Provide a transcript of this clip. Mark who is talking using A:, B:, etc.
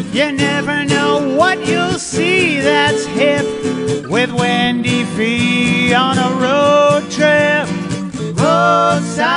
A: You never know what you'll see that's hip with Wendy Fee on a road trip. Roadside